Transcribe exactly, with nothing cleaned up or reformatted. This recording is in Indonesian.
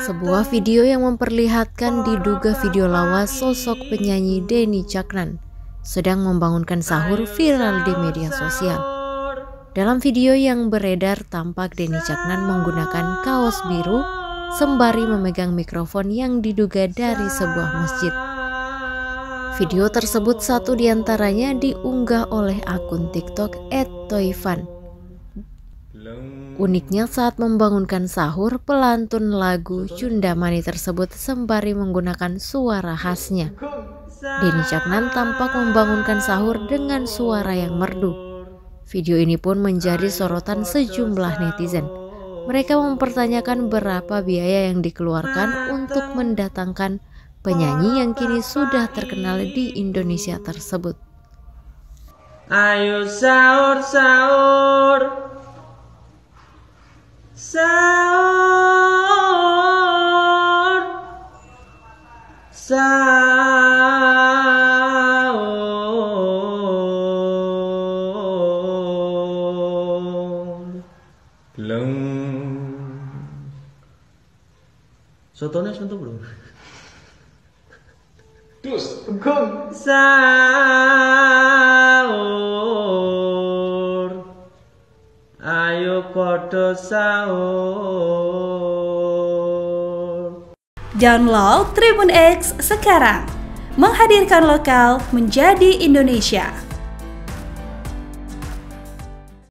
Sebuah video yang memperlihatkan diduga video lawas sosok penyanyi Denny Caknan sedang membangunkan sahur viral di media sosial. Dalam video yang beredar, tampak Denny Caknan menggunakan kaos biru sembari memegang mikrofon yang diduga dari sebuah masjid. Video tersebut satu diantaranya diunggah oleh akun TikTok et toifan. Uniknya, saat membangunkan sahur, pelantun lagu Cundamani tersebut sembari menggunakan suara khasnya. Denny Caknan tampak membangunkan sahur dengan suara yang merdu. Video ini pun menjadi sorotan sejumlah netizen. Mereka mempertanyakan berapa biaya yang dikeluarkan untuk mendatangkan penyanyi yang kini sudah terkenal di Indonesia tersebut. Ayo sahur sahur sahur sahur belum sotonya sentuh belum terus gong sahur ayo podo sahur. Download Tribun X sekarang, menghadirkan lokal menjadi Indonesia.